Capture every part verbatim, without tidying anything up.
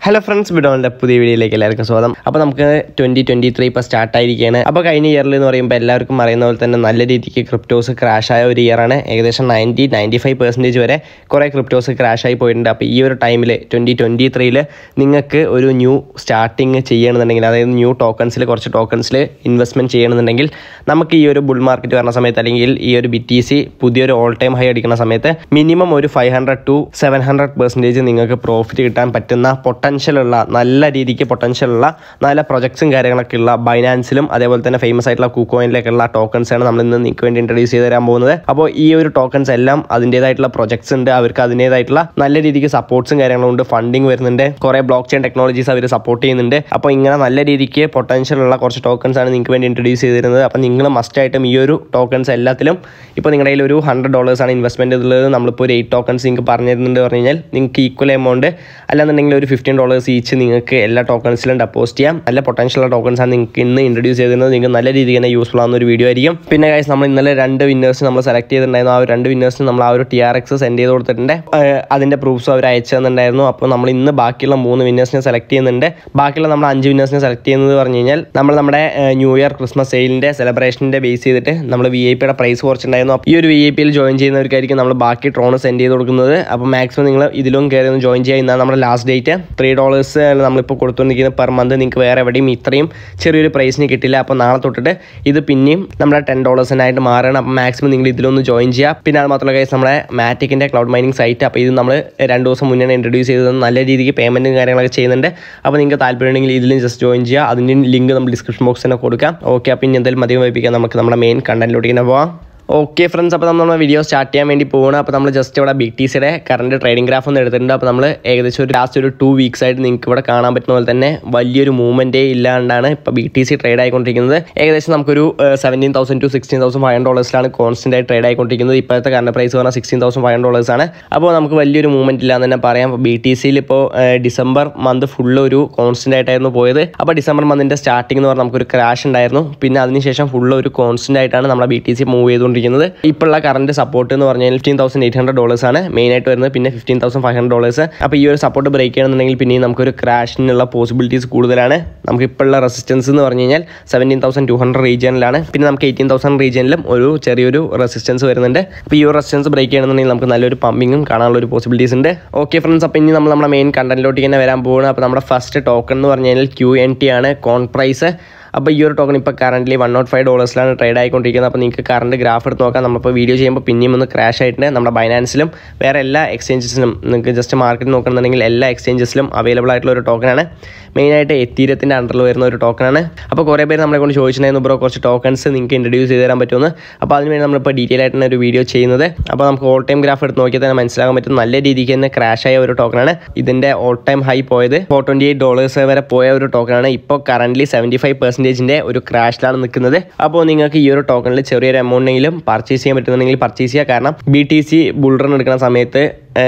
Hello friends, Bidon's പുതിയ വീഡിയോയിലേക്ക് എല്ലാവർക്കും സ്വാഗതം. അപ്പോൾ നമുക്ക് twenty twenty-three ഇപ്പോൾ സ്റ്റാർട്ട് ആയിരിക്കുകയാണ്. അപ്പോൾ കഴിഞ്ഞ ഇയറിൽ എന്ന് പറയുമ്പോൾ എല്ലാവർക്കും അറിയുന്ന പോലെ തന്നെ നല്ല രീതിക്ക് ക്രിപ്റ്റോസ് ക്രാഷ് ആയ ഒരു ഇയറാണ്. ഏകദേശം ninety to ninety-five percent വരെ കുറേ ക്രിപ്റ്റോസ് ക്രാഷ് ആയി പോയിട്ടുണ്ട്. അപ്പോൾ ഈ ഒരു ടൈമിൽ twenty twenty-three ൽ നിങ്ങൾക്ക് ഒരു ന്യൂ സ്റ്റാർട്ടിങ് ചെയ്യണമെന്നുണ്ടെങ്കിൽ, അതായത് ന്യൂ ടോക്കൺസിൽ കുറച്ച് ടോക്കൺസിൽ ഇൻവെസ്റ്റ്മെൻറ്റ് ചെയ്യണമെന്നുണ്ടെങ്കിൽ നമുക്ക് ഈ ഒരു ബുൾ മാർക്കറ്റ് വരുന്ന സമയത്ത് അല്ലെങ്കിൽ ഈ ഒരു ബി ടി സി പുതിയൊരു ഓൾ ടൈം ഹൈ അടിക്കുന്ന സമയത്ത് മിനിമം ഒരു five hundred to seven hundred percentage നിങ്ങൾക്ക് പ്രോഫിറ്റ് കിട്ടാൻ പറ്റുന്ന പൊട്ടൻഷ്യലുള്ള നല്ല രീതിക്ക് പൊട്ടൻഷ്യലുള്ള നല്ല പ്രൊജക്ട്സും കാര്യങ്ങളൊക്കെ ഉള്ള ബൈനാൻസിലും അതേപോലെ തന്നെ ഫേമസ് ആയിട്ടുള്ള കുക്കോയിനിലേക്കുള്ള ടോക്കൺസാണ് നമ്മൾ ഇന്ന് നിങ്ങൾക്ക് വേണ്ടി ഇൻട്രൊഡ്യൂസ് ചെയ്ത് തരാൻ പോകുന്നത്. അപ്പോൾ ഈ ഒരു ടോക്കൺസ് എല്ലാം അതിൻ്റേതായിട്ടുള്ള പ്രൊജക്ട്സ് ഉണ്ട്, അവർക്ക് അതിൻ്റേതായിട്ടുള്ള നല്ല രീതിക്ക് സപ്പോർട്ട്സും കാര്യങ്ങളും ഉണ്ട്, ഫണ്ടിങ് വരുന്നുണ്ട്, കുറേ ബ്ലോക്ക് ചെയിൻ ടെക്നോളജീസ് അവർ സപ്പോർട്ട് ചെയ്യുന്നുണ്ട്. അപ്പോൾ ഇങ്ങനെ നല്ല രീതിക്ക് പൊട്ടൻഷ്യലുള്ള കുറച്ച് ടോക്കൺസ് ആണ് നിങ്ങൾക്ക് വേണ്ടി ഇൻട്രൊഡ്യൂസ് ചെയ്ത് തരുന്നത്. അപ്പോൾ നിങ്ങൾ മസ്റ്റായിട്ടും ഈ ഒരു ടോക്കൺസ് എല്ലാത്തിലും ഇപ്പോൾ നിങ്ങളുടെ കയ്യിൽ ഒരു ഹൺഡ്രഡ് ഡോളേഴ്സാണ് ഇൻവെസ്റ്റ്മെൻറ്റ് ഉള്ളത്, നമ്മളിപ്പോൾ ഒരു എയ്റ്റ് ടോക്കൺസ് നിങ്ങൾക്ക് പറഞ്ഞു തരുന്നുണ്ട് പറഞ്ഞു കഴിഞ്ഞാൽ നിങ്ങൾക്ക് ഈക്വൽ എമൗണ്ട് അല്ലാന്നുണ്ടെങ്കിൽ ഒരു ഫിഫ്റ്റീൻ ഡോളേഴ്സ് ഈച്ച് നിങ്ങൾക്ക് എല്ലാ ടോക്കൺസിലും ഡെപ്പോസിറ്റ് ചെയ്യാം. നല്ല പൊട്ടൻഷ്യലുള്ള ടോക്കൺസാണ് നിങ്ങൾക്ക് ഇന്ന് ഇൻട്രൊഡ്യൂസ് ചെയ്തിരുന്നത്. നിങ്ങൾക്ക് നല്ല രീതിക്ക് തന്നെ യൂസ്ഫുൾ ആവുന്ന ഒരു വീഡിയോ ആയിരിക്കും. പിന്നെ ഗൈസ്, നമ്മൾ ഇന്നലെ രണ്ട് വിന്നേഴ്സ് നമ്മൾ സെലക്ട് ചെയ്തിട്ടുണ്ടായിരുന്നു. ആ ഒരു രണ്ട് വിന്നേഴ്സിന് നമ്മൾ ആ ഒരു ടി ആർ എക്സ് സെൻഡ് ചെയ്ത് കൊടുത്തിട്ടുണ്ട്. അതിൻ്റെ പ്രൂഫ്സ് അവർ അയച്ചു തന്നിട്ടുണ്ടായിരുന്നു. അപ്പോൾ നമ്മൾ ഇന്ന് ബാക്കിയുള്ള മൂന്ന് വിന്നേഴ്സിനെ സെലക്ട് ചെയ്യുന്നുണ്ട്. ബാക്കിയുള്ള നമ്മൾ അഞ്ച് വിന്നേഴ്സിനെ സെലക്ട് ചെയ്യുന്നത് പറഞ്ഞു കഴിഞ്ഞാൽ നമ്മൾ നമ്മുടെ ന്യൂ ഇയർ ക്രിസ്മസ് സെയിലിൻ്റെ സെലിബ്രേഷൻ്റെ ബേസ് ചെയ്തിട്ട് നമ്മൾ വി ഐ പിയുടെ പ്രൈസ് കുറച്ചുണ്ടായിരുന്നു. ഈ ഒരു വി ഐ പിയിൽ ജോയിൻ ചെയ്യുന്നവർക്കായിരിക്കും നമ്മൾ ബാക്കി ട്രോണ് സെൻഡ് ചെയ്ത് കൊടുക്കുന്നത്. അപ്പോൾ മാക്സിമം നിങ്ങൾ ഇതിലും കയറി ഒന്ന് ജോയിൻ ചെയ്യുക. ഇന്നാണ് നമ്മുടെ ലാസ്റ്റ് ഡേറ്റ്. ത്രീ ഡോളേഴ്സ് നമ്മളിപ്പോൾ കൊടുത്തുകൊണ്ടിരിക്കുന്നത് പെർ മന്ത്. നിങ്ങൾക്ക് വേറെ എവിടെയും ഇത്രയും ചെറിയൊരു പ്രൈസിന് കിട്ടില്ല. അപ്പോൾ നാളെ തൊട്ടിട്ട് ഇത് പിന്നെയും നമ്മുടെ ടെൻ ഡോളേഴ്സിനായിട്ട് മാറണം. അപ്പോൾ മാക്സിമം നിങ്ങൾ ഇതിലൊന്ന് ജോയിൻ ചെയ്യുക. പിന്നെ അത് മാത്രമല്ല ഗൈസ്, നമ്മുടെ മാറ്റിക്കിൻ്റെ ക്ലൗഡ് മൈനിങ് സൈറ്റ്, അപ്പോൾ ഇത് നമ്മൾ രണ്ട് ദിവസം മുന്നേ ഇൻട്രൊഡ്യൂസ് ചെയ്തത് നല്ല രീതിക്ക് പേയ്മെൻറ്റും കാര്യങ്ങളൊക്കെ ചെയ്യുന്നുണ്ട്. അപ്പോൾ നിങ്ങൾക്ക് താല്പര്യമുണ്ടെങ്കിൽ ഇതിലും ജസ്റ്റ് ജോയിൻ ചെയ്യുക. അതിൻ്റെ ലിങ്ക് നമ്മൾ ഡിസ്ക്രിപ്ഷൻ ബോക്സിൽ തന്നെ കൊടുക്കാം. ഓക്കെ, അപ്പോൾ ഇനി എന്തായാലും അധികം വൈപ്പിക്കാം, നമുക്ക് നമ്മുടെ മെയിൻ കണ്ടന്റിലോട്ട് തന്നെ പോകാം. ഓക്കെ ഫ്രണ്ട്സ്, അപ്പോൾ നമ്മൾ വീഡിയോ സ്റ്റാർട്ട് ചെയ്യാൻ വേണ്ടി പോകണം. അപ്പോൾ നമ്മൾ ജസ്റ്റ് ഇവിടെ ബി ടി സിയുടെ കറണ്ട് ട്രേഡിംഗ് ഗ്രാഫ് ഒന്ന് എടുത്തിട്ടുണ്ട്. അപ്പോൾ നമ്മൾ ഏകദേശം ഒരു ലാസ്റ്റ് ഒരു ടു വീക്സ് ആയിട്ട് നിങ്ങൾക്ക് ഇവിടെ കാണാൻ പറ്റുന്ന പോലെ തന്നെ വലിയൊരു മൂവ്മെൻറ്റേ ഇല്ലാണ്ടാണ് ഇപ്പോൾ ബി ടി സി ട്രേഡ് ആയിക്കൊണ്ടിരിക്കുന്നത്. ഏകദേശം നമുക്കൊരു seventeen thousand to sixteen thousand five hundred ഡോളേഴ്സിലാണ് കോൺസ്റ്റൻ്റ് ആയി ട്രേഡ് ആയിക്കൊണ്ടിരിക്കുന്നത്. ഇപ്പോഴത്തെ കറണ്ട് പ്രൈസ് പറഞ്ഞാൽ സിക്സ്റ്റീൻ തൗസൻഡ് ഫൈവ് ഹൺഡ്രഡ് ഡോളേഴ്സാണ്. അപ്പോൾ നമുക്ക് വലിയൊരു മൂവ്മെൻറ്റ് ഇല്ലാന്ന് തന്നെ പറയാം. അപ്പോൾ ബി ടി സിയിൽ ഇപ്പോൾ ഡിസംബർ മന്ത് ഫുള്ള് ഒരു കോൺസ്റ്റൻ്റ് ആയിട്ടായിരുന്നു പോയത്. അപ്പോൾ ഡിസംബർ മന്തിൻ്റെ സ്റ്റാർട്ടിംഗ് എന്ന് പറഞ്ഞാൽ നമുക്കൊരു ക്രാഷ് ഉണ്ടായിരുന്നു. പിന്നെ അതിനുശേഷം ഫുള്ള് ഒരു കോൺസ്റ്റൻ്റ് ആയിട്ടാണ് നമ്മുടെ ബി ടി സി മൂവ് ചെയ്തുകൊണ്ടിരിക്കുന്നത്. ഇപ്പോഴുള്ള കറണ്ട് സപ്പോർട്ട് എന്ന് പറഞ്ഞാൽ fifteen thousand eight hundred dollars ആണ് മെയിൻ ആയിട്ട് വരുന്നത്. പിന്നെ fifteen thousand five hundred dollars. അപ്പോൾ ഈ ഒരു സപ്പോർട്ട് ബ്രേക്ക് ചെയ്യണമെന്നുണ്ടെങ്കിൽ പിന്നെയും നമുക്കൊരു ക്രാഷിനുള്ള പോസിബിലിറ്റീസ് കൂടുതലാണ്. നമുക്ക് ഇപ്പോഴുള്ള റെസിസ്റ്റൻസ് എന്ന് പറഞ്ഞു കഴിഞ്ഞാൽ സെവൻറ്റീൻ തൗസൻഡ് ടു ഹൺഡ്രഡ് റീജിയനിലാണ്. പിന്നെ നമുക്ക് എയ്റ്റീൻ തൗസൻഡ് റീജിയനിലും ഒരു ചെറിയൊരു റെസിസ്റ്റൻസ് വരുന്നുണ്ട്. അപ്പോൾ ഈ ഒരു റെസിസ്റ്റൻസ് ബ്രേക്ക് ചെയ്യണമെന്നുണ്ടെങ്കിൽ നമുക്ക് നല്ലൊരു പമ്പിങ്ങും കാണാനുള്ള ഒരു പോസിബിലിറ്റീസ് ഉണ്ട്. ഓക്കെ ഫ്രണ്ട്സ്, അപ്പോൾ ഇനി നമ്മൾ നമ്മുടെ മെയിൻ കണ്ടന്റിലോട്ട് തന്നെ വരാൻ പോകുന്നത്. അപ്പോൾ നമ്മുടെ ഫസ്റ്റ് ടോക്കൺ എന്ന് പറഞ്ഞു കഴിഞ്ഞാൽ ക്യു എൻ ടി ആണ്, കോൺ പ്രൈസ്. അപ്പോൾ ഈ ഒരു ടോക്കൺ ഇപ്പോൾ കറൻ്റ് വൺ നോട്ട് ഫൈവ് ഡോളേഴ്സിലാണ് ട്രേഡ് ആയിക്കൊണ്ടിരിക്കുന്നത്. അപ്പോൾ നിങ്ങൾക്ക് കറണ്ട് ഗ്രാഫ് എടുത്ത് നോക്കാം. നമ്മളിപ്പോൾ വീഡിയോ ചെയ്യുമ്പോൾ പിന്നെയും ഒന്ന് ക്രാഷ് ആയിട്ടുണ്ട്. നമ്മുടെ ബൈനാൻസിലും വേറെ എല്ലാ എക്സ്ചേഞ്ചസിലും നിങ്ങൾക്ക് ജസ്റ്റ് മാർക്കറ്റ് നോക്കണമെന്നുണ്ടെങ്കിൽ എല്ലാ എക്സ്ചേഞ്ചസിലും അവൈലബിൾ ആയിട്ടുള്ള ഒരു ടോക്കനാണ്. മെയിനായിട്ട് എത്തീരിയത്തിൻ്റെ അണ്ടറിൽ വരുന്ന ഒരു ടോക്കനാണ്. അപ്പോൾ കുറേ പേര് നമ്മളെ കൊണ്ട് ചോദിച്ചിട്ടുണ്ടായിരുന്നു, ബ്രോ കുറച്ച് ടോക്കൺസ് നിങ്ങൾക്ക് ഇൻട്രൊഡ്യൂസ് ചെയ്ത് തരാൻ പറ്റുമെന്ന്. അപ്പോൾ അതിനുവേണ്ടി നമ്മളിപ്പോൾ ഡീറ്റെയിൽ ആയിട്ടാണ് ഒരു വീഡിയോ ചെയ്യുന്നത്. അപ്പോൾ നമുക്ക് ഓൾ ടൈം ഗ്രാഫ് എടുത്ത് നോക്കിയാൽ തന്നെ മനസ്സിലാക്കാൻ പറ്റും നല്ല രീതിക്ക് തന്നെ ക്രാഷ് ആയ ഒരു ടോക്കനാണ്. ഇതിൻ്റെ ഓൾ ടൈം ഹൈ പോയത് ഫോർ ട്വൻറ്റി എയ്റ്റ് ഡോളേഴ്സ് വരെ പോയ ഒരു ടോക്കനാണ്. ഇപ്പോൾ കറൻ്റ് സെവൻറ്റി ഫൈവ് പെർസെൻറ്റേജിൻ്റെ ഒരു ക്രാഷിലാണ് നിൽക്കുന്നത്. അപ്പോൾ നിങ്ങൾക്ക് ഈ ഒരു ടോക്കണിൽ ചെറിയൊരു എമൗണ്ടെങ്കിലും പർച്ചേസ് ചെയ്യാൻ പറ്റുന്നുണ്ടെങ്കിൽ പർച്ചേസ് ചെയ്യുക. കാരണം B T C bull run എടുക്കുന്ന സമയത്ത്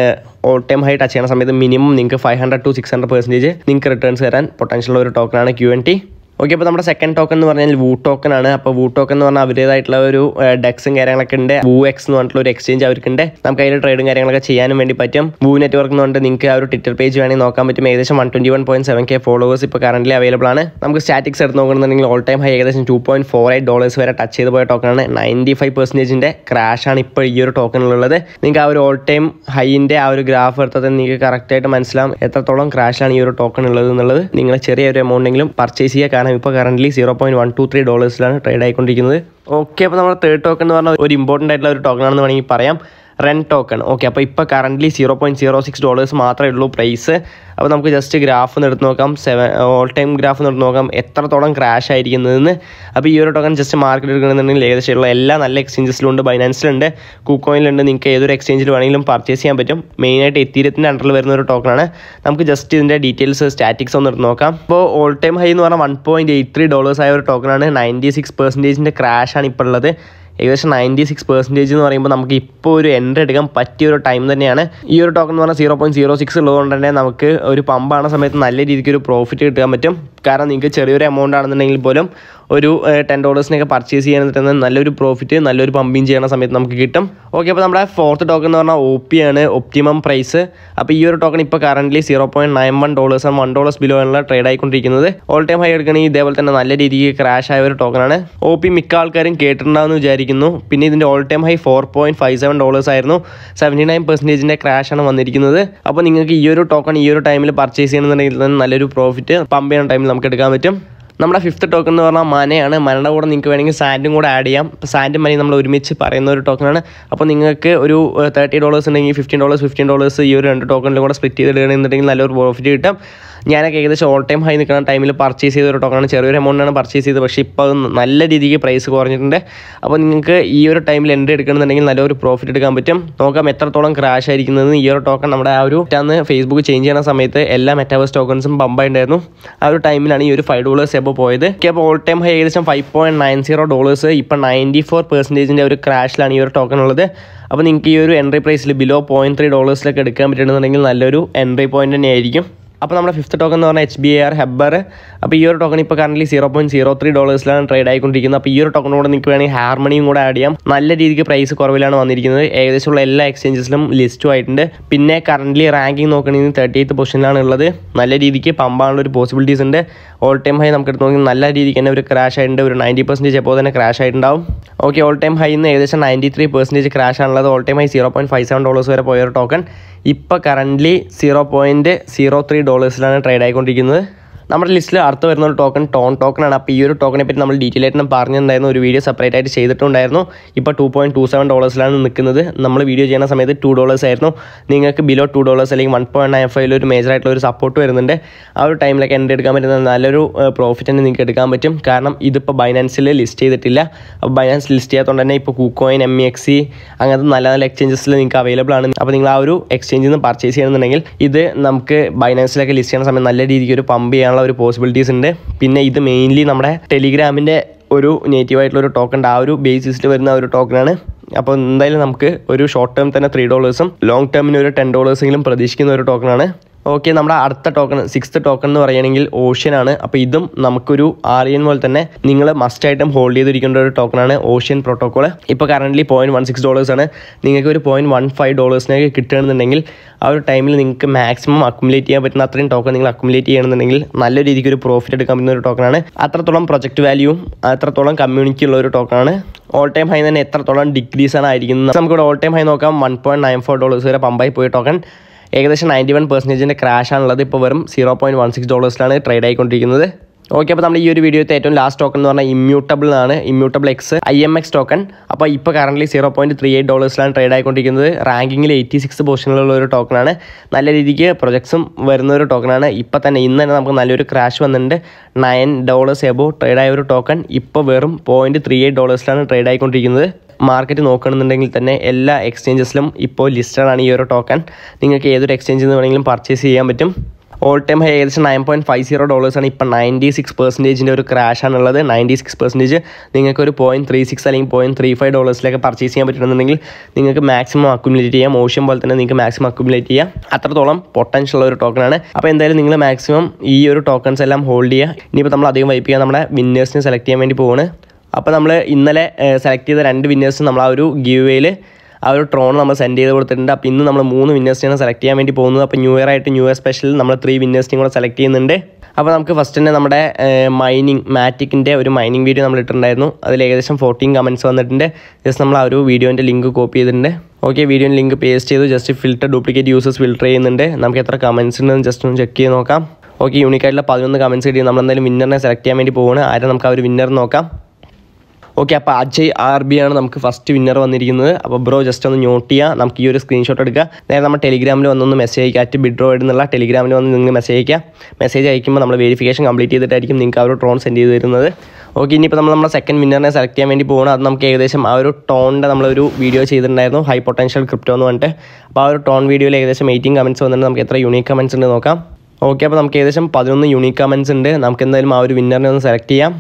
ഓൾ ടൈം ഹൈ ടച്ച് ചെയ്യുന്ന സമയത്ത് മിനിമം നിങ്ങൾക്ക് five hundred to six hundred percentage നിങ്ങൾക്ക് റിട്ടേൺസ് തരാൻ പൊട്ടൻഷ്യൽ ഒരു ടോക്കനാണ് ക്യു എൻ ടി. ഓക്കെ, അപ്പോൾ നമ്മുടെ സെക്കൻഡ് ടോക്കൺ എന്ന് പറഞ്ഞാൽ വൂ ടോക്കൺ ആണ്. അപ്പോൾ വൂ ടോക്കൺ എന്ന് പറഞ്ഞാൽ അവരുടേതായിട്ടുള്ള ഒരു ഡെക്സും കാര്യങ്ങളൊക്കെ ഉണ്ട്. വൂ എക്സ് എന്ന് പറഞ്ഞിട്ടുള്ള ഒരു എക്സ്ചേഞ്ച് അവർക്കുണ്ട്. നമുക്ക് അതിൽ ട്രേഡും കാര്യങ്ങളൊക്കെ ചെയ്യാനും വേണ്ടി പറ്റും. വൂ നെറ്റ്വർക്ക് എന്ന് പറഞ്ഞിട്ട് നിങ്ങൾക്ക് ആ ഒരു ട്വിറ്റർ പേജ് വേണമെങ്കിൽ നോക്കാൻ പറ്റും. ഏകദേശം one twenty one point seven K followers ഇപ്പോൾ കറൻ്റ് അവൈലബിൾ ആണ്. നമുക്ക് സ്റ്റാറ്റിക്സ് എടുത്ത് നോക്കണമെന്നുണ്ടെങ്കിൽ ഓൾ ടൈം ഹൈ ഏകദേശം two point four eight dollars വരെ ടച്ച് ചെയ്ത് പോയ ടോക്കണാണ്. നയൻറ്റി ഫൈവ് പെർസെൻറ്റേജിൻ്റെ ക്രാഷാണ് ഇപ്പോൾ ഈ ഒരു ടോക്കണിലുള്ളത്. നിങ്ങൾക്ക് ആ ഒരു ഓൾ ടൈം ഹൈൻ്റെ ആ ഒരു ഗ്രാഫ് എടുത്താൽ നിങ്ങൾക്ക് കറക്റ്റായിട്ട് മനസ്സിലാവും എത്രത്തോളം ക്രാഷാണ് ഈ ഒരു ടോക്കൺ ഉള്ളത് എന്നുള്ളത്. നിങ്ങൾ ചെറിയൊരു എമൗണ്ടെങ്കിലും പർച്ചേസ് ചെയ്യുക. കാരണം ഇപ്പോൾ current zero point one two three ഡോളേഴ്സിലാണ് ട്രേഡ് ആയിക്കൊണ്ടിരിക്കുന്നത്. ഓക്കെ, അപ്പോൾ നമ്മുടെ തേർഡ് ടോക്കൺ എന്ന് പറഞ്ഞാൽ ഒരു ഇമ്പോർട്ടൻ്റ് ആയിട്ടുള്ള ഒരു ടോക്കൺ ആണെന്ന് വേണമെങ്കിൽ പറയാം, റെൻ ടോക്കൺ. ഓക്കെ, അപ്പോൾ ഇപ്പോൾ current zero point zero six dollars മാത്രമേ ഉള്ളൂ പ്രൈസ്. അപ്പോൾ നമുക്ക് ജസ്റ്റ് ഗ്രാഫ് ഒന്ന് എടുത്ത് നോക്കാം, സെവൻ ഓൾ ടൈം ഗ്രാഫ് ഒന്ന് എടുത്ത് നോക്കാം എത്രത്തോളം ക്രാഷ് ആയിരിക്കുന്നതെന്ന്. അപ്പോൾ ഈ ഒരു ടോക്കൺ ജസ്റ്റ് മാർക്കറ്റ് എടുക്കണമെന്നുണ്ടെങ്കിൽ ഏകദേശമുള്ള എല്ലാ നല്ല എക്സ്ചേഞ്ചസിലുണ്ട്. ബൈനാൻസിലുണ്ട്, കുക്കോയിലുണ്ട്. നിങ്ങൾക്ക് ഏതൊരു എക്സ്ചേഞ്ചിൽ വേണമെങ്കിലും പർച്ചേസ് ചെയ്യാൻ പറ്റും. മെയിനായിട്ട് എത്തീരിയത്തിൻ്റെ അണ്ടറിൽ വരുന്ന ഒരു ടോക്കണാണ്. നമുക്ക് ജസ്റ്റ് ഇതിൻ്റെ ഡീറ്റെയിൽസ് സ്റ്റാറ്റിക്സ് ഒന്ന് എടുത്ത് നോക്കാം. അപ്പോൾ ഓൾ ടൈം ഹൈ എന്ന് പറഞ്ഞാൽ one point eight three dollars ആയ ഒരു ടോക്കണാണ്. നയൻറ്റി സിക്സ് പെർസെൻറ്റേജിൻ്റെ ക്രാഷാണ് ഇപ്പോൾ ഉള്ളത്. ഏകദേശം നയൻറ്റി സിക്സ് പെർസെൻറ്റേജ് എന്ന് പറയുമ്പോൾ നമുക്ക് ഇപ്പോൾ ഒരു എൻട്രി എടുക്കാൻ പറ്റിയ ഒരു ടൈം തന്നെയാണ്. ഈ ഒരു ടോക്കൺ എന്ന് പറഞ്ഞാൽ സീറോ പോയിന്റ് സീറോ സിക്സ് ഉള്ളതുകൊണ്ട് തന്നെ നമുക്ക് ഒരു പമ്പാണ് സമയത്ത് നല്ല രീതിക്ക് ഒരു പ്രോഫിറ്റ് കിട്ടാൻ പറ്റും. കാരണം നിങ്ങൾക്ക് ചെറിയൊരു എമൗണ്ട് ആണെന്നുണ്ടെങ്കിൽ പോലും ഒരു ടെൻ ഡോളേഴ്സിനൊക്കെ പർച്ചേസ് ചെയ്യാൻ നല്ലൊരു പ്രോഫിറ്റ് നല്ലൊരു പമ്പിങ് ചെയ്യുന്ന സമയത്ത് നമുക്ക് കിട്ടും. ഓക്കെ, അപ്പോൾ നമ്മുടെ ഫോർത്ത് ടോക്കൺ എന്ന് പറഞ്ഞാൽ ഒ പി ആണ്, ഒപ്റ്റിമം പ്രൈസ്. അപ്പോൾ ഈ ഒരു ടോക്കൺ ഇപ്പോൾ current zero point nine one dollars ആണ്, വൺ ഡോളേഴ്സ് ബിലോ ആണ് ട്രേഡ് ആയിക്കൊണ്ടിരിക്കുന്നത്. ഓൾ ടൈം ഹൈ എടുക്കുകയാണെങ്കിൽ ഇതേപോലെ തന്നെ നല്ല രീതിക്ക് ക്രാഷ് ആയ ഒരു ടോക്കണാണ്. ഒ പി മിക്ക ആൾക്കാരും കേട്ടിട്ടുണ്ടാകുമെന്ന് വിചാരിക്കുന്നു. പിന്നെ ഇതിൻ്റെ all time high four point five seven dollars ആയിരുന്നു. സെവൻറ്റി നയൻ പെർസെൻറ്റേജിൻ്റെ ക്രാഷാണ് വന്നിരിക്കുന്നത്. അപ്പോൾ നിങ്ങൾക്ക് ഈ ഒരു ടോക്കൺ ഈ ഒരു ടൈമിൽ പർച്ചേസ് ചെയ്യണമെന്നുണ്ടെങ്കിൽ തന്നെ നല്ലൊരു പ്രോഫിറ്റ് പമ്പ് ചെയ്യുന്ന ടൈമിൽ നമുക്ക് എടുക്കാൻ പറ്റും. നമ്മുടെ ഫിഫ്ത്ത് ടോക്കൺ എന്ന് പറഞ്ഞാൽ മനയാണ്. മനയുടെ കൂടെ നിങ്ങൾക്ക് വേണമെങ്കിൽ സാൻഡും കൂടെ ആഡ് ചെയ്യാം. അപ്പോൾ സാൻഡും മനി നമ്മൾ ഒരുമിച്ച് പറയുന്ന ഒരു ടോക്കണാണ്. അപ്പോൾ നിങ്ങൾക്ക് ഒരു തേർട്ടി ഡോളേഴ്സ് ഉണ്ടെങ്കിൽ ഫിഫ്റ്റീൻ ഡോളേഴ്സ് ഫിഫ്റ്റീൻ ഡോളേഴ്സ് ഈ ഒരു രണ്ട് ടോക്കണിലും കൂടെ സ്പ്ലിറ്റ് ചെയ്തിടുകയാണെന്നുണ്ടെങ്കിൽ നല്ലൊരു പ്രോഫിറ്റ് കിട്ടും. ഞാനൊക്കെ ഏകദേശം ഓൾ ടൈം ഹൈ നിൽക്കുന്ന ടൈമിൽ പർച്ചേസ് ചെയ്ത ഒരു ടോക്കണാണ്. ചെറിയൊരു എമൗണ്ടാണ് പർച്ചേസ് ചെയ്തത്, പക്ഷേ ഇപ്പോൾ അത് നല്ല രീതിക്ക് പ്രൈസ് കുറഞ്ഞിട്ടുണ്ട്. അപ്പോൾ നിങ്ങൾക്ക് ഈ ഒരു ടൈമിൽ എൻട്രി എടുക്കണമെന്നുണ്ടെങ്കിൽ നല്ലൊരു പ്രോഫിറ്റ് എടുക്കാൻ പറ്റും. നോക്കാം എത്രത്തോളം ക്രാഷ് ആയിരിക്കുന്നത്. ഈ ഒരു ടോക്കൺ നമ്മുടെ ആ ഒരു അന്ന് ഫേസ്ബുക്ക് ചേഞ്ച് ചെയ്യുന്ന സമയത്ത് എല്ലാ മെറ്റാവേഴ്സ് ടോക്കൺസും പമ്പായിട്ടുണ്ടായിരുന്നു. ആ ഒരു ടൈമിലാണ് ഈ ഒരു ഫൈവ് ഡോളേഴ്സ് എബോ പോയത്. ഓക്കെ, അപ്പോൾ ഓൾ ടൈം ഹൈ ഏകദേശം five point nine zero dollars ഇപ്പം നയൻറ്റി ഫോർ പെർസെൻറ്റേജിൻ്റെ ഒരു ക്രാഷിലാണ് ഈ ഒരു ടോക്കൺ ഉള്ളത്. അപ്പോൾ നിങ്ങൾക്ക് ഈ ഒരു എൻട്രി പ്രൈസിൽ ബിലോ പോയിൻറ്റ് ത്രീ ഡോളേഴ്സിലൊക്കെ എടുക്കാൻ പറ്റുന്നുണ്ടെങ്കിൽ നല്ലൊരു എൻട്രി പോയിന്റ് തന്നെ ആയിരിക്കും. അപ്പോൾ നമ്മുടെ ഫിഫ്ത്ത് ടോക്കൺ എന്ന് പറഞ്ഞാൽ എച്ച് ബി ആർ ഹെബ്ബർ. അപ്പോൾ ഈ ഒരു ടോക്കൺ ഇപ്പോൾ current zero point zero three ഡോളേഴ്സിലാണ് ട്രേഡ് ആയിക്കൊണ്ടിരിക്കുന്നത്. അപ്പോൾ ഈ ഒരു ടോക്കൺ കൂടെ നിങ്ങൾക്ക് വേണമെങ്കിൽ ഹാർമണിയും കൂടെ ആഡ് ചെയ്യാം. നല്ല രീതിക്ക് പ്രൈസ് കുറവിലാണ് വന്നിരിക്കുന്നത്. ഏകദേശമുള്ള എല്ലാ എക്സ്ചേഞ്ചസിലും ലിസ്റ്റും ആയിട്ടുണ്ട്. പിന്നെ കറൻ്റ് റാങ്കിങ് നോക്കുകയാണെങ്കിൽ തേർട്ടി എയ്ത്ത് പൊസിഷനിലാണ് ഉള്ളത്. നല്ല രീതിക്ക് പമ്പാനുള്ള ഒരു പോസിബിലിറ്റീസ് ഉണ്ട്. ഓൾ ടൈം ഹൈ നമുക്ക് എടുത്ത് നോക്കി നല്ല രീതിക്ക് തന്നെ ഒരു ക്രാഷ് ആയിട്ടുണ്ട്. ഒരു നയൻറ്റി പെർസെൻറ്റേജ് എപ്പോൾ തന്നെ ക്രാഷ് ആയിട്ടുണ്ടാവും. ഓക്കെ, ഓൾ ടൈം ഹൈ നിന്ന് ഏകദേശം നയൻറ്റി ത്രീ പെർസെൻറ്റേജ് ക്രാഷ് ആണുള്ളത്. All time high zero point five seven dollars വരെ പോയ ഒരു ടോക്കൺ ഇപ്പോൾ current zero point zero three ഡോളേഴ്സിലാണ് ട്രേഡ് ആയിക്കൊണ്ടിരിക്കുന്നത്. നമ്മുടെ ലിസ്റ്റിൽ അടുത്ത് വരുന്ന ഒരു ടോക്കൺ ടോൺ ടോക്കണാണ്. അപ്പോൾ ഈ ഒരു ടോക്കനെ പറ്റി നമ്മൾ ഡീറ്റെയിൽ ആയിട്ട് പറഞ്ഞിട്ടുണ്ടായിരുന്നു. ഒരു വീഡിയോ സെപ്പറേറ്റ് ആയിട്ട് ചെയ്തിട്ടുണ്ടായിരുന്നു. ഇപ്പോൾ ടു പോയിൻറ്റ് ടു സെവൻ ഡോളേഴ്സിലാണ് നിൽക്കുന്നത്. നമ്മൾ വീഡിയോ ചെയ്യുന്ന സമയത്ത് ടു ഡോളേഴ്സ് ആയിരുന്നു. നിങ്ങൾക്ക് ബിലോ ടു ഡോളേഴ്സ് അല്ലെങ്കിൽ വൺ പോയിൻറ്റ് നയൻ ഫൈവിൽ ഒരു മേജർ ആയിട്ടുള്ള ഒരു സപ്പോർട്ട് വരുന്നുണ്ട്. ആ ഒരു ടൈമിലൊക്കെ എൻട്രി എടുക്കാൻ പറ്റുന്ന നല്ലൊരു പ്രോഫിറ്റ് തന്നെ നിങ്ങൾക്ക് എടുക്കാൻ പറ്റും. കാരണം ഇതിപ്പോൾ ബൈനാൻസിൽ ലിസ്റ്റ് ചെയ്തിട്ടില്ല. അപ്പോൾ ബൈനാൻസ് ലിസ്റ്റ് ചെയ്യാത്തതുകൊണ്ട് തന്നെ ഇപ്പോൾ KuCoin, M E X C അങ്ങനത്തെ നല്ല നല്ല എക്സ്ചേഞ്ചസിൽ നിങ്ങൾക്ക് അവൈലബിൾ ആണ്. അപ്പോൾ നിങ്ങൾ ആ ഒരു എക്സ്ചേഞ്ചിൽ നിന്ന് പർച്ചേസ് ചെയ്യണമെന്നുണ്ടെങ്കിൽ ഇത് നമുക്ക് ബൈനാൻസിലൊക്കെ ലിസ്റ്റ് ചെയ്യുന്ന സമയത്ത് നല്ല രീതിക്ക് ഒരു പമ്പ് ചെയ്യാനുള്ള ഒരു പോസിബിലിറ്റീസ് ഉണ്ട്. പിന്നെ ഇത് മെയിൻലി നമ്മുടെ ടെലിഗ്രാമിൻ്റെ ഒരു നേറ്റീവ് ആയിട്ടുള്ള ഒരു ടോക്കൺ, ആ ഒരു ബേസിസിൽ വരുന്ന ഒരു ടോക്കണാണ്. അപ്പോൾ എന്തായാലും നമുക്ക് ഒരു ഷോർട്ട് ടേം തന്നെ ത്രീ ഡോളേഴ്സും ലോങ് ടേമിന് ഒരു ടെൻ ഡോളേഴ്സെങ്കിലും പ്രതീക്ഷിക്കുന്ന ഒരു ടോക്കണാണ്. ഓക്കെ, നമ്മുടെ അടുത്ത ടോക്കൺ സിക്സ്ത് ടോക്കൺ എന്ന് പറയുകയാണെങ്കിൽ ഓഷ്യൻ ആണ്. അപ്പോൾ ഇതും നമുക്കൊരു ആറിയൻ പോലെ തന്നെ നിങ്ങൾ മസ്റ്റ് ആയിട്ടും ഹോൾഡ് ചെയ്തിരിക്കേണ്ട ഒരു ടോക്കണാണ് ഓഷ്യൻ പ്രോട്ടോക്കോൾ. ഇപ്പോൾ current point one six dollars ആണ്. നിങ്ങൾക്ക് ഒരു പോയിൻറ്റ് വൺ ഫൈവ് ഡോളേഴ്സിനൊക്കെ കിട്ടുകയാണെന്നുണ്ടെങ്കിൽ ആ ഒരു ടൈമിൽ നിങ്ങൾക്ക് മാക്സിമം അക്കുമുലേറ്റ് ചെയ്യാൻ പറ്റുന്ന അത്രയും ടോക്കൺ നിങ്ങൾ അക്കുമുലേറ്റ് ചെയ്യണമെന്നുണ്ടെങ്കിൽ നല്ല രീതിക്ക് ഒരു പ്രോഫിറ്റ് എടുക്കാൻ പറ്റുന്ന ഒരു ടോക്കണാണ്. അത്രത്തോളം പ്രൊജക്റ്റ് വാല്യൂവും അത്രത്തോളം കമ്മ്യൂണിറ്റി ഉള്ള ഒരു ടോക്കണാണ്. ഓൾ ടൈം ഹൈ തന്നെ എത്രത്തോളം ഡിക്രീസ് ആണ് ആയിരിക്കുന്നത്. നമുക്കിവിടെ ഓൾ ടൈം ഹൈ നോക്കാം. One point nine four dollars വരെ പമ്പായി പോയ ടോക്കൺ ഏകദേശം നയൻറ്റി വൺ പെർസെൻറ്റേജിൻ്റെ ക്രാഷ് ആണുള്ളത്. ഇപ്പോൾ വെറും സീറോ പോയിൻറ്റ് വൺ സിക്സ് ഡോളേഴ്സിലാണ് ട്രേഡ് ആയിക്കൊണ്ടിരിക്കുന്നത്. ഓക്കെ, അപ്പോൾ നമ്മൾ ഈ ഒരു വീഡിയോത്തെ ഏറ്റവും ലാസ്റ്റ് ടോക്കൺ എന്ന് പറഞ്ഞാൽ ഇമ്മ്യൂട്ടബിൾ ആണ്. Immutable X I M X token. അപ്പോൾ ഇപ്പോൾ current zero point three eight ഡോളേഴ്സിലാണ് ട്രേഡ് ആയിക്കൊണ്ടിരിക്കുന്നത്. റാങ്കിങ്ങിൽ എയ്റ്റി സിക്സ് പൊസിഷനിലുള്ള ഒരു ടോക്കണാണ്. നല്ല രീതിക്ക് പ്രൊജക്ട്സും വരുന്ന ഒരു ടോക്കണാണ്. ഇപ്പോൾ തന്നെ ഇന്ന് തന്നെ നമുക്ക് നല്ലൊരു ക്രാഷ് വന്നിട്ടുണ്ട്. നയൻ ഡോളേഴ്സ് എബോ ട്രേഡ് ആയ ഒരു ടോക്കൺ ഇപ്പോൾ വെറും പോയിൻറ്റ് ത്രീ എയ്റ്റ് ഡോളേഴ്സിലാണ് ട്രേഡ് ആയിക്കൊണ്ടിരിക്കുന്നത്. മാർക്കറ്റ് നോക്കുകയാണെന്നുണ്ടെങ്കിൽ തന്നെ എല്ലാ എക്സ്ചേഞ്ചസിലും ഇപ്പോൾ ലിസ്റ്റഡ് ആണ് ഈ ഒരു ടോക്കൺ. നിങ്ങൾക്ക് ഏതൊരു എക്സ്ചേഞ്ചിൽ നിന്ന് വേണമെങ്കിലും പർച്ചേസ് ചെയ്യാൻ പറ്റും. ഓൾ ടൈം ഹൈ ഏകദേശം നയൻ പോയിൻറ്റ് ഫൈവ് സീറോ ഡോളേഴ്സാണ്. ഇപ്പം നയൻറ്റി സിക്സ് പെർസെൻറ്റേജിൻ്റെ ഒരു ക്രാഷാണുള്ളത്. നയൻറ്റി സിക്സ് പെർസെൻറ്റേജ് നിങ്ങൾക്ക് ഒരു പോയിൻറ്റ് ത്രീ സിക്സ് അല്ലെങ്കിൽ പോയിൻറ്റ് ത്രീ ഫൈവ് ഡോളേഴ്സിലേക്ക് പർച്ചേസ് ചെയ്യാൻ പറ്റുന്നുണ്ടെങ്കിൽ നിങ്ങൾക്ക് മാക്സിമം അക്യുമുലേറ്റ് ചെയ്യാം. ഓഷ്യൻ പോലെ തന്നെ നിങ്ങൾക്ക് മാക്സിമം അക്യുമുലേറ്റ് ചെയ്യാം. അത്രത്തോളം പൊട്ടൻഷ്യൽ ഉള്ള ഒരു ടോക്കണാണ്. അപ്പോൾ എന്തായാലും നിങ്ങൾ മാക്സിമം ഈ ഒരു ടോക്കൺസ് എല്ലാം ഹോൾഡ് ചെയ്യുക. ഇനിയിപ്പോൾ നമ്മൾ അധികം വൈപ്പ് ചെയ്യാൻ നമ്മുടെ വിന്നേഴ്സിനെ സെലക്ട് ചെയ്യാൻ വേണ്ടി പോവാണ്. അപ്പോൾ നമ്മൾ ഇന്നലെ സെലക്ട് ചെയ്ത രണ്ട് വിന്നേഴ്സ് നമ്മൾ ആ ഒരു ഗീവ് വേയിൽ ആ ഒരു ട്രോൺ നമ്മൾ സെൻഡ് ചെയ്ത് കൊടുത്തിട്ടുണ്ട്. അപ്പോൾ ഇന്ന് നമ്മൾ മൂന്ന് വിന്നേഴ്സിനെയാണ് സെലക്ട് ചെയ്യാൻ വേണ്ടി പോകുന്നത്. അപ്പോൾ ന്യൂ ഇയർ ആയിട്ട് ന്യൂ ഇയർ സ്പെഷ്യൽ നമ്മൾ ത്രീ വിന്നേഴ്സിനെയും കൂടെ സെലക്ട് ചെയ്യുന്നുണ്ട്. അപ്പോൾ നമുക്ക് ഫസ്റ്റ് തന്നെ നമ്മുടെ മൈനിങ് മാറ്റിക്കിൻ്റെ ഒരു മൈനിങ് വീഡിയോ നമ്മൾ ഇട്ടിട്ടുണ്ടായിരുന്നു. അതിൽ ഏകദേശം ഫോർട്ടീൻ കമൻറ്റ്സ് വന്നിട്ടുണ്ട്. ജസ്റ്റ് നമ്മൾ ആ ഒരു വീഡിയോൻ്റെ ലിങ്ക് കോപ്പി ചെയ്തിട്ടുണ്ട്. ഓക്കെ, വീഡിയോൻ്റെ ലിങ്ക് പേസ്റ്റ് ചെയ്തു. Just filter duplicate users filter ചെയ്യുന്നുണ്ട്. നമുക്ക് എത്ര കമൻറ്റ്സ് ഉണ്ടെന്ന് ജസ്റ്റ് ഒന്ന് ചെക്ക് ചെയ്ത് നോക്കാം. ഓക്കെ, യൂണിക്കായിട്ടുള്ള പതിനൊന്ന് കമൻറ്റ്സ് കിട്ടി. നമ്മൾ എന്തായാലും വിന്നറിനെ സെലക്ട് ചെയ്യാൻ വേണ്ടി പോവുകയാണ്. ആരും നമുക്ക് ആ ഒരു വിന്നർ നോക്കാം. ഓക്കെ, അപ്പോൾ അജയ് ആർ ബി ആണ് നമുക്ക് ഫസ്റ്റ് വിന്നർ വന്നിരിക്കുന്നത്. അപ്പോൾ ബ്രോ ജസ്റ്റ് ഒന്ന് നോട്ട് ചെയ്യുക. നമുക്ക് ഈ ഒരു സ്ക്രീൻഷോട്ട് എടുക്കുക. നേരെ നമ്മൾ ടെലിഗ്രാമിൽ വന്നൊന്ന് മെസ്സേജ് അയക്കുക. അറ്റ് ബിഡ്രോ എന്നുള്ള ടെലിഗ്രാമിൽ വന്ന് നിങ്ങൾ മെസ്സേജ് അയക്കുക. മെസ്സേജ് അയക്കുമ്പോൾ നമ്മൾ വെരിഫിക്കേഷൻ കംപ്ലീറ്റ് ചെയ്തിട്ടായിരിക്കും നിങ്ങൾക്ക് ആ ഒരു ട്രോൺ സെൻഡ് ചെയ്ത് തരുന്നത്. ഓക്കെ, ഇനിയിപ്പോൾ നമ്മൾ നമ്മുടെ സെക്കൻഡ് വിന്നറിനെ സെലക്ട് ചെയ്യാൻ വേണ്ടി പോകണം. അത് നമുക്ക് ഏകദേശം ആ ഒരു ടോണിൻ്റെ നമ്മളൊരു വീഡിയോ ചെയ്തിട്ടുണ്ടായിരുന്നു, ഹൈ പൊട്ടൻഷ്യൽ ക്രിപ്റ്റോ എന്ന് പറഞ്ഞിട്ട്. അപ്പോൾ ആ ഒരു ടോൺ വീഡിയോയിൽ ഏകദേശം എയ്റ്റീൻ കമൻറ്റ്സ് വന്നിട്ട് നമുക്ക് എത്ര യൂണീക്ക് കമൻറ്റ്സ് ഉണ്ട് നോക്കാം. ഓക്കെ, അപ്പോൾ നമുക്ക് ഏകദേശം പതിനൊന്ന് യൂണീക്ക് കമൻറ്റ്സ് ഉണ്ട്. നമുക്ക് എന്തായാലും ആ ഒരു വിന്നറിനെ ഒന്ന് സെലക്ട് ചെയ്യാം.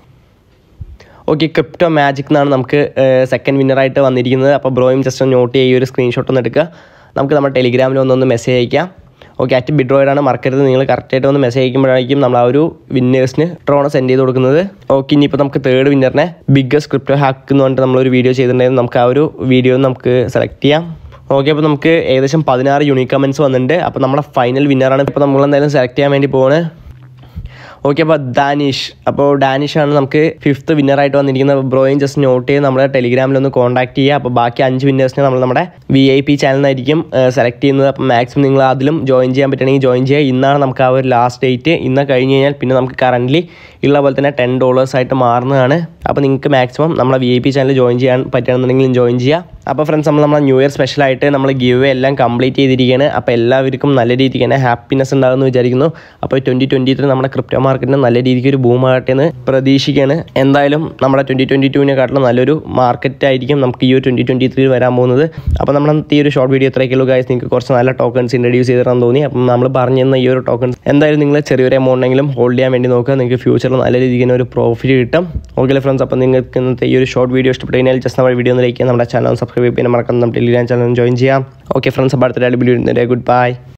ഓക്കെ, ക്രിപ്റ്റോ മാജിക് എന്നാണ് നമുക്ക് സെക്കൻഡ് വിന്നറായിട്ട് വന്നിരിക്കുന്നത്. അപ്പോൾ ബ്രോയും ജസ്റ്റ് ഒന്ന് നോട്ട് ചെയ്യുക, ഈ ഒരു സ്ക്രീൻഷോട്ട് ഒന്ന് എടുക്കുക. നമുക്ക് നമ്മുടെ ടെലിഗ്രാമിൽ ഒന്നൊന്ന് മെസ്സേജ് അയക്കാം. ഓക്കെ അറ്റ് ബിഡ്രോയിഡാണ് മറക്കരുത്. നിങ്ങൾ കറക്റ്റായിട്ട് ഒന്ന് മെസ്സേജ് അയക്കുമ്പോഴായിരിക്കും നമ്മൾ ആ ഒരു വിന്നേഴ്സിന് ട്രോണ് സെൻഡ് ചെയ്ത് കൊടുക്കുന്നത്. ഓക്കെ ഇനിയിപ്പോൾ നമുക്ക് തേർഡ് വിന്നറിനെ ബിഗ്ഗസ്റ്റ് ക്രിപ്റ്റോ ഹാക്ക് എന്ന് പറഞ്ഞിട്ട് നമ്മളൊരു വീഡിയോ ചെയ്തിട്ടുണ്ടായിരുന്നു. നമുക്ക് ആ ഒരു വീഡിയോ നമുക്ക് സെലക്ട് ചെയ്യാം. ഓക്കെ അപ്പോൾ നമുക്ക് ഏകദേശം പതിനാറ് യൂണിക് കമൻറ്റ്സ് വന്നിട്ടുണ്ട്. അപ്പോൾ നമ്മുടെ ഫൈനൽ വിന്നറാണ് ഇപ്പോൾ നമ്മൾ എന്തായാലും സെലക്ട് ചെയ്യാൻ വേണ്ടി പോകുന്നത്. ഓക്കെ അപ്പോൾ ഡാനിഷ് അപ്പോൾ ഡാനിഷാണ് നമുക്ക് ഫിഫ്ത്ത് വിന്നറായിട്ട് വന്നിരിക്കുന്നത്. ബ്രോയും ജസ്റ്റ് നോട്ട് ചെയ്ത് നമ്മുടെ ടെലിഗ്രാമിലൊന്ന് കോൺടാക്ട് ചെയ്യുക. അപ്പോൾ ബാക്കി അഞ്ച് വിന്നേഴ്സിനെ നമ്മൾ നമ്മുടെ വി ഐ പി ചാനലിനായിരിക്കും സെലക്ട് ചെയ്യുന്നത്. അപ്പോൾ മാക്സിമം നിങ്ങൾ അതിലും ജോയിൻ ചെയ്യാൻ പറ്റുകയാണെങ്കിൽ ജോയിൻ ചെയ്യുക. ഇന്നാണ് നമുക്ക് ആ ഒരു ലാസ്റ്റ് ഡേറ്റ്. ഇന്ന് കഴിഞ്ഞ് കഴിഞ്ഞാൽ പിന്നെ നമുക്ക് കറൻ്റ്ലി ഉള്ള പോലെ തന്നെ ടെൻ ഡോളേഴ്സ് ആയിട്ട് മാറുന്നതാണ്. അപ്പോൾ നിങ്ങൾക്ക് മാക്സിമം നമ്മുടെ V I P channel join ചെയ്യാൻ പറ്റുകയാണെന്നുണ്ടെങ്കിലും ജോയിൻ ചെയ്യുക. അപ്പോൾ ഫ്രണ്ട്സ് നമ്മൾ നമ്മുടെ ന്യൂ ഇയർ സ്പെഷ്യലായിട്ട് നമ്മൾ ഗിവ് അവേ എല്ലാം കംപ്ലീറ്റ് ചെയ്തിരിക്കുകയാണ്. അപ്പോൾ എല്ലാവർക്കും നല്ല രീതിക്ക് തന്നെ ഹാപ്പിനെസ് ഉണ്ടാകുമെന്ന് വിചാരിക്കുന്നു. അപ്പോൾ ട്വൻറ്റി ട്വൻറ്റി ത്രീ നമ്മുടെ ക്രിപ്റ്റോ മാർക്കറ്റിന് നല്ല രീതിക്ക് ഒരു ബൂം ആകട്ടെ എന്ന് പ്രതീക്ഷിക്കുകയാണ്. എന്തായാലും നമ്മുടെ ട്വൻറ്റി ട്വൻറ്റി ടുവിനെക്കാട്ടിലും നല്ലൊരു മാർക്കറ്റ് ആയിരിക്കും നമുക്ക് ഈ ഒരു ട്വൻറ്റി ട്വൻറ്റി ത്രീ വരാൻ പോകുന്നത്. അപ്പോൾ നമ്മൾ ഈ ഒരു ഷോർട്ട് വീഡിയോ എത്രയൊക്കെയുള്ളൂ ഗൈസ്. നിങ്ങൾക്ക് കുറച്ച് നല്ല ടോക്കൺസ് ഇൻട്രൊഡ്യൂസ് ചെയ്തിടാൻ തോന്നി. അപ്പം നമ്മൾ പറഞ്ഞു തന്ന ഈ ഒരു ടോക്കൺസ് എന്തായാലും നിങ്ങൾ ചെറിയൊരു എമൗണ്ടെങ്കിലും ഹോൾഡ് ചെയ്യാൻ വേണ്ടി നോക്കുക. നിങ്ങൾക്ക് ഫ്യൂച്ചറിൽ നല്ല രീതിക്ക് തന്നെ ഒരു പ്രോഫിറ്റ് കിട്ടും. ഓക്കെ ഫ്രണ്ട്സ് അപ്പോൾ നിങ്ങൾക്ക് ഇന്നത്തെ ഈ ഒരു ഷോർട്ട് വീഡിയോ ഇഷ്ടപ്പെട്ടു കഴിഞ്ഞാൽ ജസ്റ്റ് നമ്മുടെ വീഡിയോ ഒന്ന് ലൈക്ക് ചെയ്യാം. നമ്മുടെ ചാനൽ സബ്സ്ക്രൈബ് ചെയ്യാൻ മറക്കാം. നമ്മുടെ ടെലിഗ്രാം ചാനൽ ജോയിൻ ചെയ്യാം. ഓക്കെ ഫ്രണ്ട്സ് അപ്പോൾ അടുത്ത വീഡിയോ ഗുഡ് ബൈ.